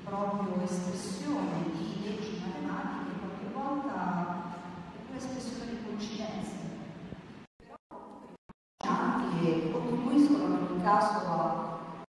proprio espressione di leggi matematiche, qualche volta è un'espressione di coincidenze, però che contribuiscono in ogni caso a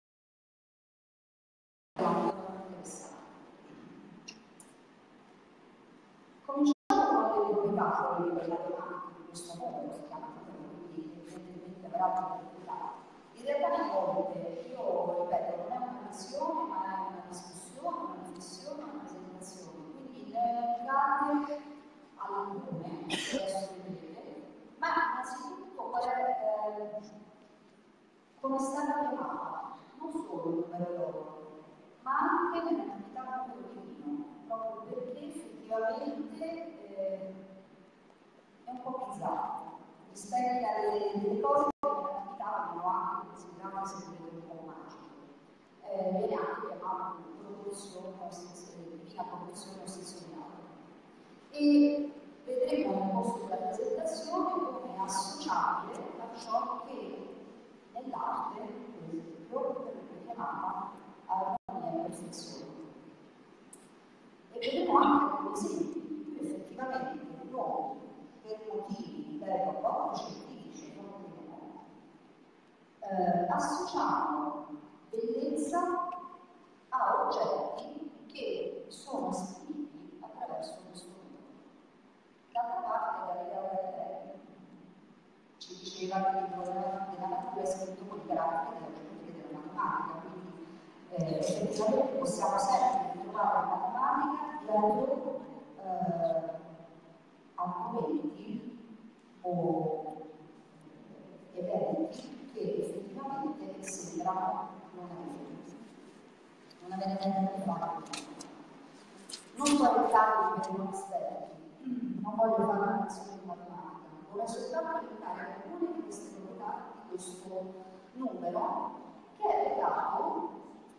cominciamo con le proprietà di quella matematica di questo modo, si chiama, quindi evidentemente avrà una proprietà. In realtà a volte, io ripeto, non è una lezione, ma è una discussione, una riflessione, una presentazione, quindi le entrate alcune, adesso vedrete, ma innanzitutto come è stata chiamata, non solo il numero d'oro, ma anche nell'attività numero divino, proprio perché effettivamente è un po' bizzarro rispetto alle cose che nell'attività vengono anche considerate sempre un po' magiche. Viene anche chiamato divina proporzione ossessionale. E vedremo nel corso della presentazione come è associabile a ciò che nell'arte, per esempio, verrebbe chiamata armonia e perfezione. E vedremo anche come esempi in cui effettivamente noi, per motivi scientifici, associamo bellezza a oggetti che sono espressivi attraverso questo modo. D'altra parte, Galileo Galilei ci diceva che il problema della natura è scritto con i caratteri della geometria della matematica, quindi effettivamente possiamo sempre trovare in matematica dietro argomenti o eventi che effettivamente sembrano non avere niente a che fare. Non spaventatevi per non esperti, non voglio fare una lezione di matematica, vorrei soltanto evitare alcune di queste proprietà di questo numero che è legato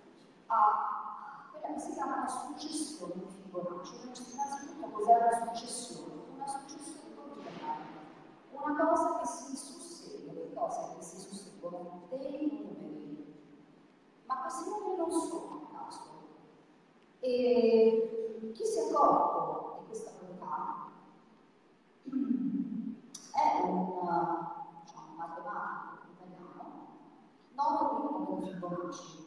a quella che si chiama una successione di Fibonacci. Innanzitutto cos'è una successione? Una successione continuaria, una cosa che si sussegue, che cose che si susseguono dei numeri, ma questi numeri non sono a caso. E chi si è accorto di questa proprietà è un matematico italiano noto come Fibonacci.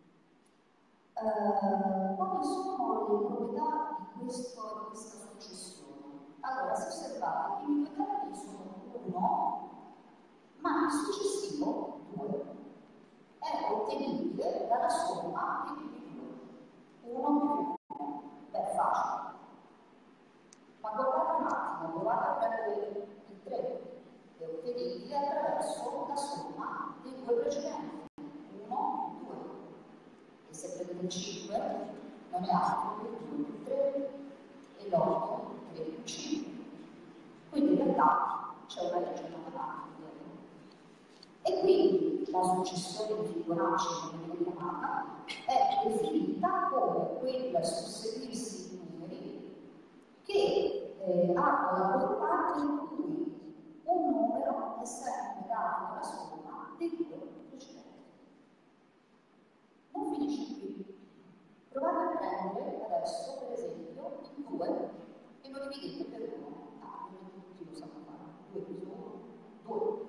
Quali sono le proprietà di questa successione? Allora, se osservate, i due termini sono 1, ma il successivo 2 è ottenibile dalla somma dei primi 2. 1 più 1. Beh, facile. Ma guardate un attimo, provate a prendere il 3, è ottenibile attraverso la somma dei due precedenti. 1 più 2. E se prendete il 5 non è altro che 2 più 3 e l'8 3 più 5. Quindi in realtà c'è una legge matematica dietro. E quindi la successione di Fibonacci, come viene chiamata, è definita come quel susseguirsi di numeri che hanno la portata in cui un numero è sempre dato dalla somma dei due precedenti. Non finisce qui. Provate a prendere adesso, per esempio, il 2 e lo dividete per 1. Ovviamente tutti lo sanno fare. 2 più 1, 2.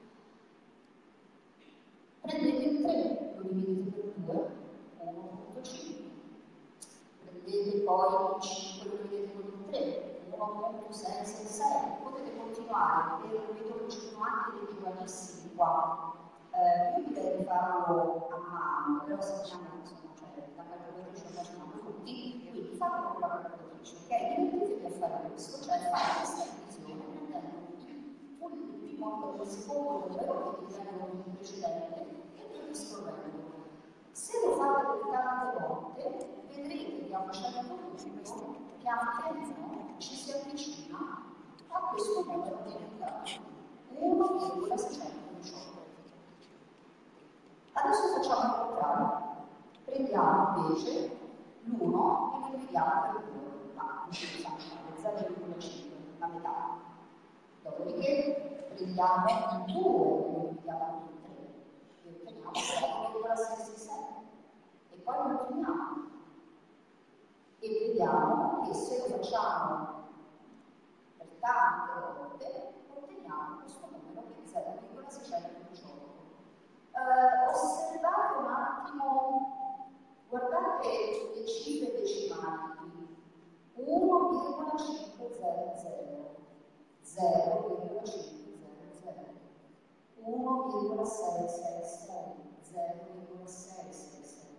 Prendete il 3, lo dividete per 2, 1.5. Prendete poi il 5, lo dividete per il 3, 1.666. Potete continuare, e vedo che ci sono anche dei giovanissimi qua. Io direi di farlo a mano, però sappiamo insomma, cioè, la calcolatrice la facciamo tutti, quindi fatelo con la calcolatrice, ok? Divertitevi a fare questo, cioè fare questa divisione prendendo il primo del secondo numero che viene con il precedente e poi discorrendo. Se lo fate per tante volte, vedrete che a un certo punto, pian piano, ci si avvicina a questo numero diventato 1,618. Adesso facciamo il contrario. Prendiamo invece l'1 e lo dividiamo per 2, ma non ci possiamo fare 0,5, la metà. Dopodiché prendiamo il 2 e lo dividiamo per 3 e otteniamo 0,66 e poi lo otteniamo. vediamo che se lo facciamo per tante volte, otteniamo questo numero che è 0,618. Osservate un attimo, guardate le cifre decimali, 1,500, 0,500, 1,666, 0,666,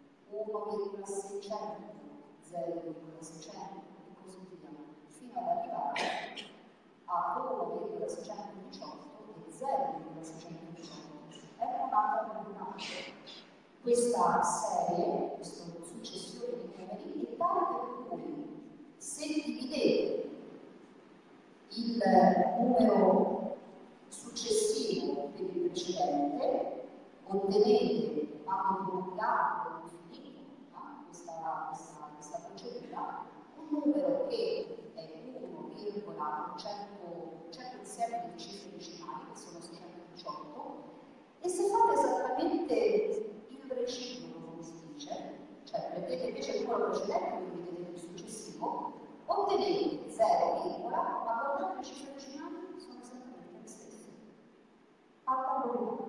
1,600, 0,600 e così via, fino ad arrivare a 1,618 e 0,618. Ecco un'altra novità. Questa serie, questa successione di numeri, è tale per cui se dividete il numero successivo del precedente, ottenete, quando prolungato infinito questa procedura, un numero che è 1,100 insieme di cifre decimali, che sono 618, e se fate esattamente il reciproco, come si dice, cioè prendete invece il numero precedente e lo dividete il successivo, ottenete 0, ma guardate le cifre decimali sono esattamente le stesse. Alta probabilità.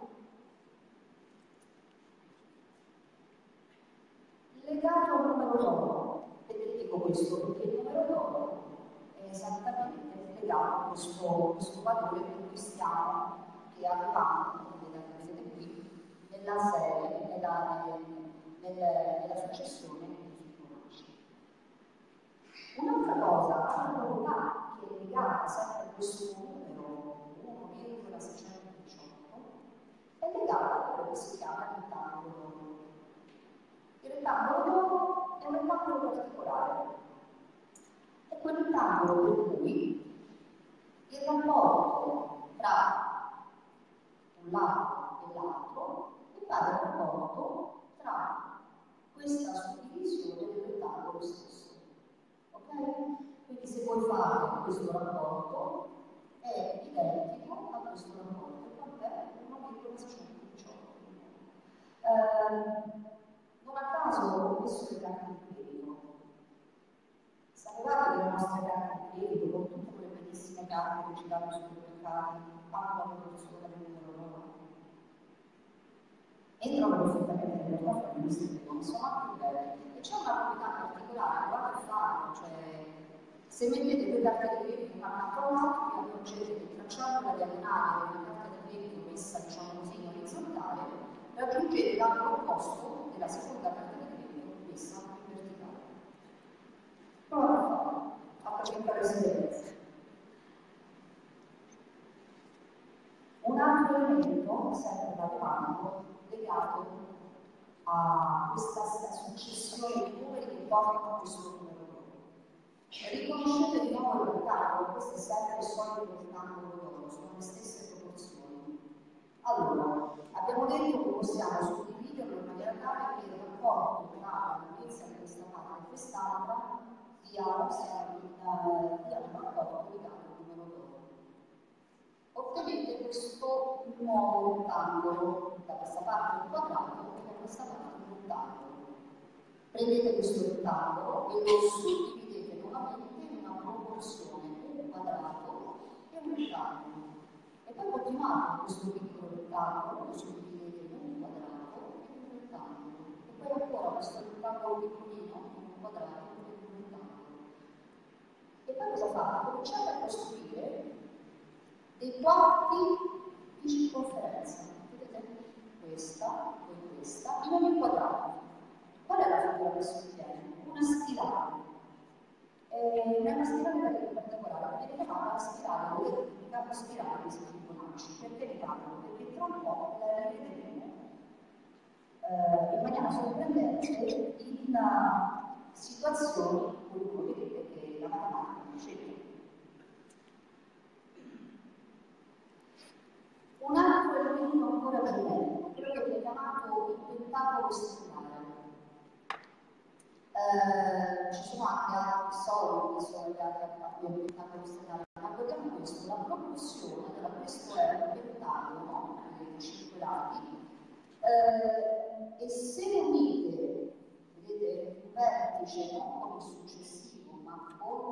Legato al numero d'oro, perché dico questo? Perché il numero d'oro è esattamente legato a questo valore che acquistiamo, che avevamo, come vedete qui, nella serie, nella successione di Fibonacci. Un'altra cosa, una novità che è legata sempre a questo numero 1,618 è legata a quello che si chiama il rettangolo d'oro. Il rettangolo d'oro è un rettangolo particolare. È quel rettangolo per cui il rapporto tra un lato e l'altro è pari al rapporto tra questa suddivisione del rettangolo stesso. Ok? Quindi se voi fate questo rapporto è identico a questo rapporto, quant'è? 1,618. Non a caso ho messo le carte di credito. Sapevate che le nostre carte di credito, con tutte quelle bellissime carte che ci danno sui mercati, hanno la proporzione del numero d'oro? Entrano perfettamente nel portafoglio, questi sono anche belli. E c'è una proprietà particolare, guarda il faro, cioè se mettete due carte di credito una accanto all'altra, vi accorgete che tracciando la diagonale di una carta di credito messa, diciamo così, in orizzontale, raggiungete l'angolo opposto della seconda carta di credito messa in verticale. Prova a farlo, a cercare esperienze. Un altro elemento, sempre matematico, legato a questa successione di numeri che portano a questo numero. Riconoscete di nuovo il rettangolo, questo è sempre il solito rettangolo d'oro, sono le stesse proporzioni. Allora, abbiamo detto che possiamo suddividerlo in maniera tale che il rapporto tra la lunghezza di questa parte e quest'altra diano un rapporto legato al numero d'oro. Ottenete questo nuovo rettangolo, da questa parte un quadrato e da questa parte un rettangolo. Prendete questo rettangolo e lo suddividete nuovamente in una proporzione, un quadrato e un rettangolo. E poi continuate con questo piccolo rettangolo, lo suddividete in un quadrato e un rettangolo. E poi ancora questo rettangolo piccolino, un quadrato e un rettangolo. E poi cosa fate? Cominciate a costruire dei quarti di circonferenza. Vedete? Questa e questa in ogni quadrato. Qual è la figura che si ottiene? Una spirale. È una spirale particolare, viene chiamata la spirale logarithmica, la spirale di Fibonacci. Perché ne parlo? Perché tra un po' la rivedremo in maniera sorprendente in situazioni in cui voi vedete che la matematica non c'è. Un altro elemento ancora generico, quello che viene chiamato il pentagolo stellare. Ci sono anche altri solidi che sono legati al pentagolo stellare, ma guardiamo questo, la propulsione della questo è un pentagono, i 5 lati, e se unite, vedete, un vertice non come successivo,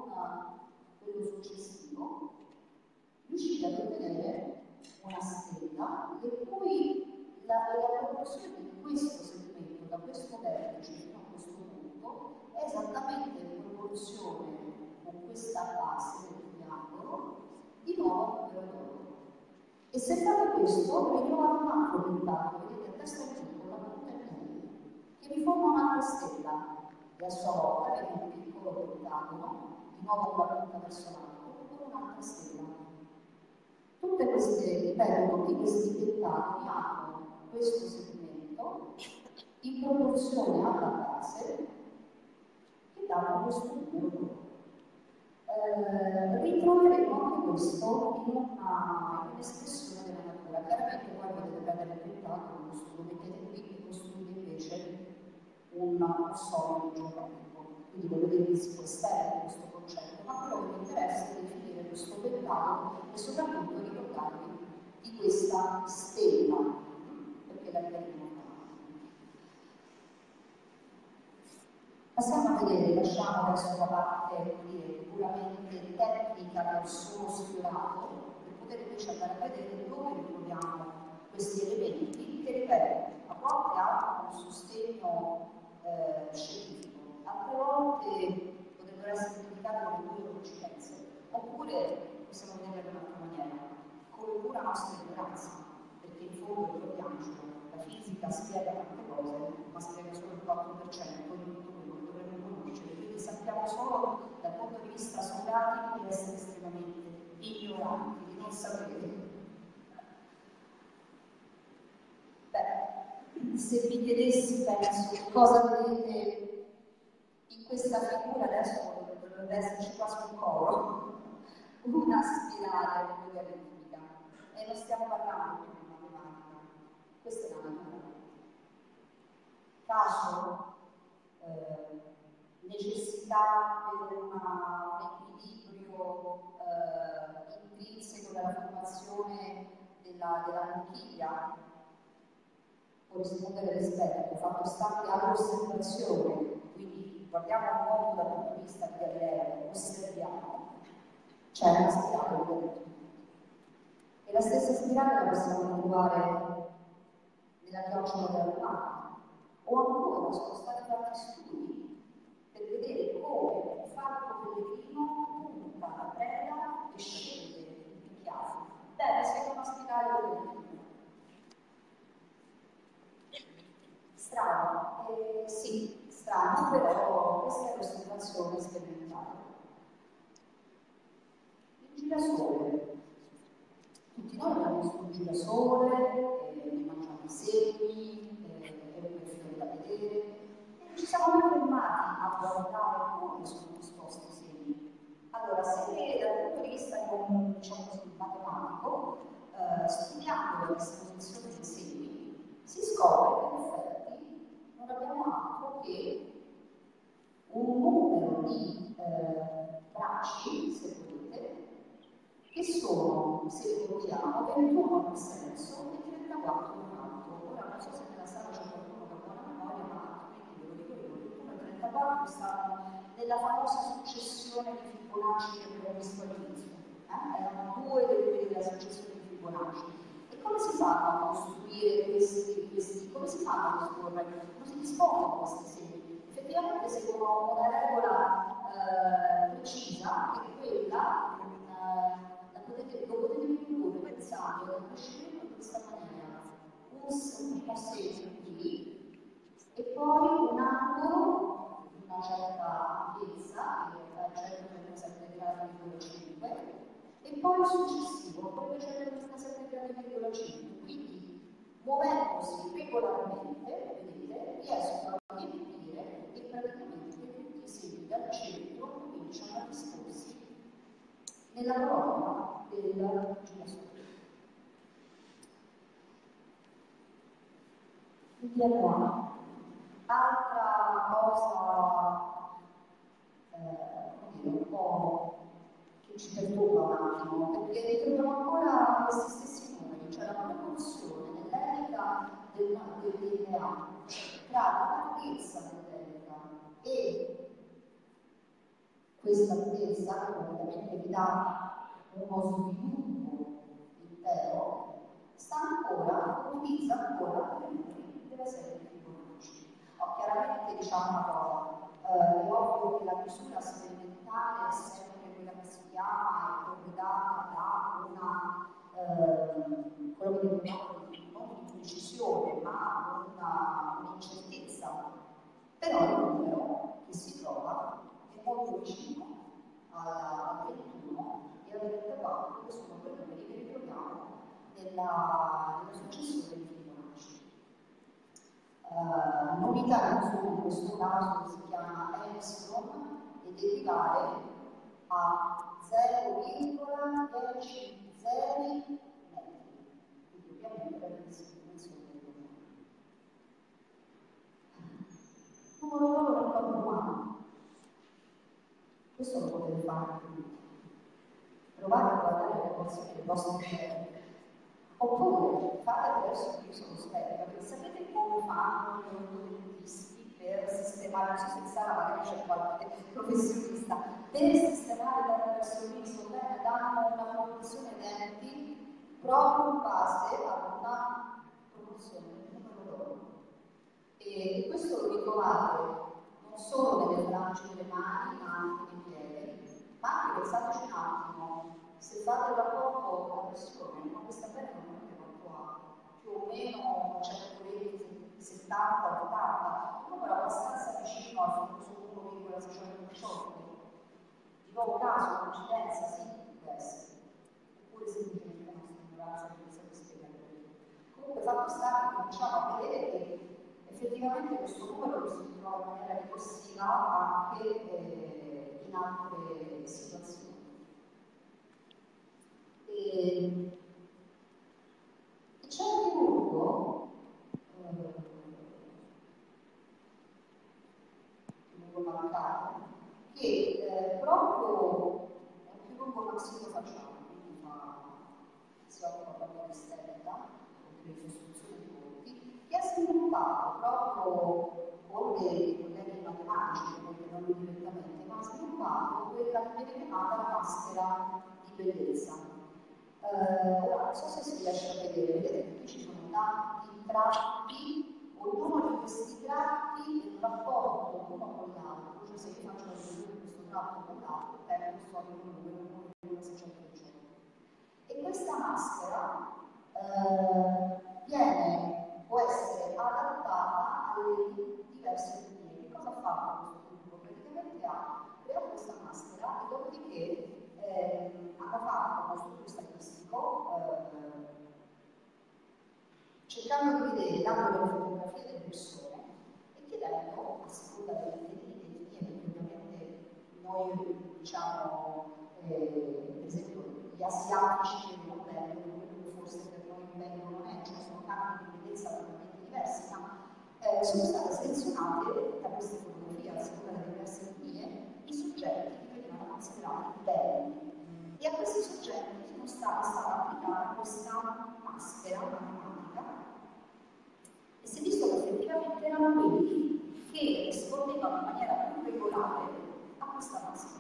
quello successivo, riuscite ad ottenere una stella le cui la proporzione di questo segmento da questo vertice fino a questo punto è esattamente in proporzione con questa base del triangolo di nuovo numero d'oro. E se fate questo, vi trovate un altro pentagolo, vedete a testa in giù con la punta in medio, che vi forma un'altra stella, e a sua volta avete un piccolo pentagono, di nuovo con la punta verso l'alto, con un'altra stella. Tutte queste, ripeto, tutti questi pentagoni hanno questo segmento in proporzione alla base che danno questo numero. Ritroveremo anche questo in un'espressione della natura. Chiaramente poi potete prendere il pentagono, questo lo mettete qui e costruite invece un solido geometrico. Quindi vedete che si può estendere questo concetto, ma quello che mi interessa è definire questo pentagono e soprattutto ricordarvi di questa stella, perché la vedremo. Passiamo a vedere, lasciamo adesso la parte puramente tecnica del solo sfiorato, per poter invece andare a vedere dove ritroviamo questi elementi che, ripeto, a volte hanno un sostegno scientifico, altre volte potrebbero essere indicate come pure coincidenze, oppure possiamo vederle in un'altra maniera, come pura nostra ignoranza, perché in fondo ricordiamoci, la fisica spiega tante cose, ma spiega solo il 4% di tutto quello che dovremmo conoscere, quindi sappiamo solo dal punto di vista sogatico di essere estremamente ignoranti, di non sapere. Beh, se vi chiedessi, penso, cosa vedete in questa figura, adesso dovrebbe esserci quasi un coro, una spirale logaritmica, e non stiamo parlando di matematica, questa è la natura. Caso, necessità per un equilibrio intrinseco della formazione della conchiglia, può rispondere rispetto, fatto sta che all'osservazione, quindi guardiamo un mondo dal punto di vista di Galileo, osserviamo, c'è una spirale logaritmica. E la stessa spirale la possiamo trovare nella chiocciola della lumana. O ancora sono stati fatti studi per vedere come un falco pellegrino punta la preda e scende il picchiato. Beh, segue una spirale logaritmica. Strano, sì, strano, però questa è l'osservazione sperimentale. Il girasole. Tutti noi abbiamo visto un girasole, ne mangiamo i semi, è un bel fiore da vedere, e ci siamo mai fermati a guardare come sono disposti i semi. Allora, se dal punto di vista, diciamo così, matematico, studiando la disposizione dei semi, si scopre che in effetti non abbiamo altro che un numero di bracci, se volete, che sono, se contiamo, 21 in un senso e 34 in un altro. Ora non so se nella sala c'è qualcuno che ha buona memoria, ma altrimenti ve lo dico io, 21 e 34 stanno nella famosa successione di Fibonacci che abbiamo visto all'inizio. Erano due dei numeri della successione di Fibonacci. E come si fanno a costruire questi come si fanno a disporre? Come si dispongono questi segni? Effettivamente seguono una regola precisa, che è quella lo potete riprodurre pensando al crescimento in questa maniera: un primo segno qui e poi un angolo di una certa ampiezza, che è 137 gradi,5, e poi il successivo, poi 137 gradi,5. Quindi, muovendosi regolarmente, vedete, riescono a riempire e praticamente tutti i segni dal centro cominciano a disporsi nella colonna del girasole. Vediamo qua. Altra cosa un po' che ci perturba un attimo, perché ritroviamo ancora questi stessi numeri, cioè la proporzione nell'elica del DNA tra la larghezza dell'elica e questa attesa, che ovviamente vi dà uno sviluppo intero, sta ancora, utilizza ancora le numeri della serie di Fibonacci. Chiaramente diciamo una cosa, è ovvio che la misura sperimentale è sempre quella che si chiama, è corredata da una, quello che dicono non un'imprecisione, ma un'incertezza. Però il numero che si trova è molto vicino al 21 e al 24, che sono quei numeri che ritroviamo nella successione di Fibonacci. L'unità di misura in questo caso si chiama Angstrom ed equivale a 0,10 metri, quindi ovviamente per le dimensioni del numero del corpo umano. Questo lo potete fare anche tutti. Provate a guardare le equazioni del vostro cervello. Oppure fate attraverso il uso dello specchio, perché sapete come fanno gli ortodontisti per sistemare, non so se in sala magari c'è qualche professionista, per sistemare attraverso il viso, danno una proporzione denti proprio in base a una proporzione del numero d'oro. E questo lo ritrovate non solo nelle frange delle mani, ma anche nei piedi, ma anche pensateci un attimo, se fate un rapporto con la pressione, con questa pelle normalmente quanto ha? Più o meno 120, 70, 80, un numero abbastanza vicino al famoso 1,618. Di nuovo caso, coincidenza, sì, può essere, oppure semplicemente la nostra ignoranza di questa spiegare. Comunque fatto sta che cominciamo a vedere che effettivamente questo numero si trova in maniera ricorsiva anche in altre situazioni. E c'è un chirurgo, che proprio è un chirurgo maxillofacciale, quindi si occupa proprio di estetica, di ricostruzione di volti, che ha sviluppato proprio con dei colleghi matematici, perché non direttamente, ma ha sviluppato quella che viene chiamata la maschera di bellezza. Ora non so se si riesce a vedere, vedete che qui ci sono tanti tratti, ognuno di questi tratti in rapporto uno con l'altro, cioè se io faccio la misura di questo tratto con l'altro, perdo questo numero 1,618. E questa maschera può essere adattata alle diverse linee. Che cosa ha fatto questo gruppo? Praticamente ha creato questa maschera e dopodiché hanno fatto uno studio statistico cercando di vedere, dando le fotografie delle persone e chiedendo, a seconda delle etnie, perché ovviamente noi diciamo, per esempio, gli asiatici che non vengono, quello che forse per noi vengono non è, cioè sono campi di bellezza totalmente diversi, ma sono state selezionate da queste fotografie, a seconda delle diverse etnie, i soggetti che venivano considerati belli. E a questi soggetti è stata applicata questa maschera matematica e si è visto che effettivamente erano quelli che rispondevano in maniera più regolare a questa maschera.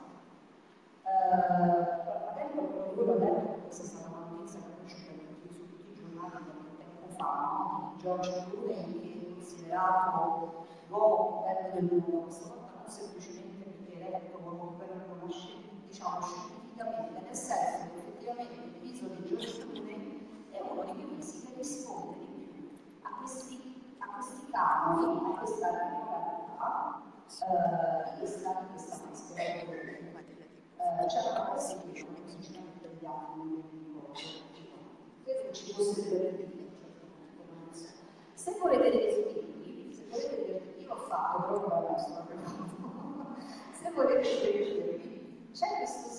Magari qualcuno di voi l'ha letto, questa è stata una notizia che è uscita su tutti i giornali qualche tempo fa, no? Di George Clooney, che è considerato l'uomo più bello del mondo, questa volta non semplicemente perché è eletto come quello che conosce, diciamo, scientificamente, nel senso che effettivamente il viso di George Clooney è uno di quei visi che risponde di più a questi canoni, a questa regolarità di questa maschera. C'era una cosa semplicemente sinceramente degli anni, non mi ricordo, credo che ci fosse delle linee, se volete dei figli, se volete vedere, io l'ho fatto, però non l'ho messo, se volete vedere, c'è questo